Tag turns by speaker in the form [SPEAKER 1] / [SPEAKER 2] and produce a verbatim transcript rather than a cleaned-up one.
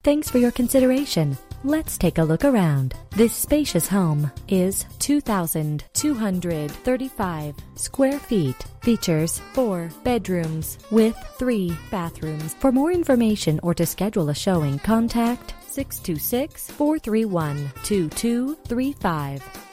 [SPEAKER 1] Thanks for your consideration. Let's take a look around. This spacious home is two thousand two hundred thirty-five square feet. Features four bedrooms with three bathrooms. For more information or to schedule a showing, contact six two six, four three one, two two three five.